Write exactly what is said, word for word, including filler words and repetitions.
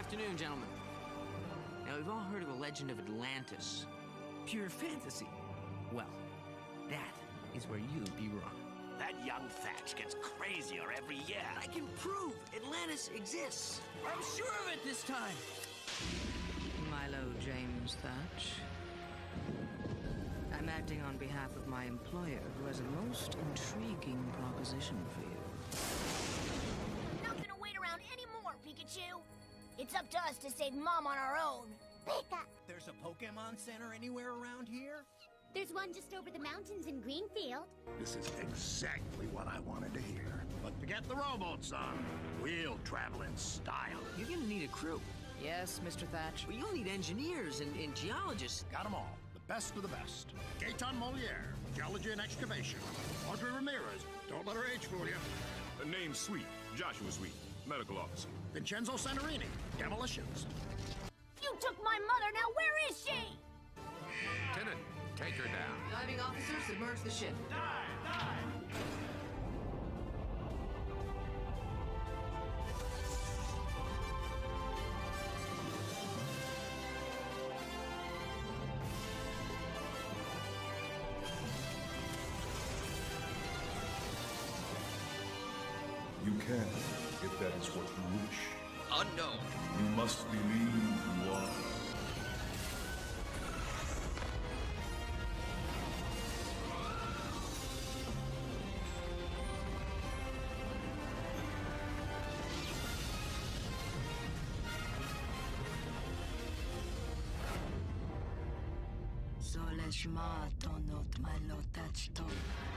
afternoon, gentlemen. Now, we've all heard of the legend of Atlantis. Pure fantasy. Well, that is where you'd be wrong. That young Thatch gets crazier every year. I can prove Atlantis exists. I'm sure of it this time. Milo James Thatch. I'm acting on behalf of my employer, who has a most intriguing proposition for you. Not gonna wait around anymore, Pikachu. It's up to us to save Mom on our own. Pika! There's a Pokemon Center anywhere around here? There's one just over the mountains in Greenfield. This is exactly what I wanted to hear. But forget the rowboat, son. We'll travel in style. You're gonna need a crew. Yes, Mister Thatch. But you'll need engineers and, and geologists. Got them all. The best of the best. Gaetan Moliere, Geology and Excavation. Audrey Ramirez, don't let her age fool you. The name's Sweet. Joshua Sweet, medical officer. Vincenzo Santorini, Demolitions. You took my mother, now where is she? Lieutenant, take her down. Diving officer, submerge the ship. Dive! Dive! You can, if that is what you wish. Unknown. You must believe you are. Zolesh ma tonot Milo Thatch to.